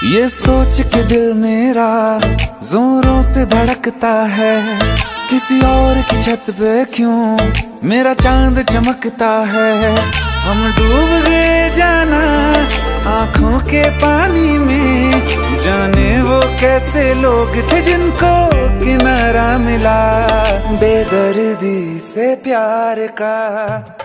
ये सोच के दिल मेरा जोरों से धड़कता है, किसी और की छत पे क्यों मेरा चांद चमकता है। हम डूब गए जाना आंखों के पानी में, जाने वो कैसे लोग थे जिनको किनारा मिला बेदर्दी से प्यार का।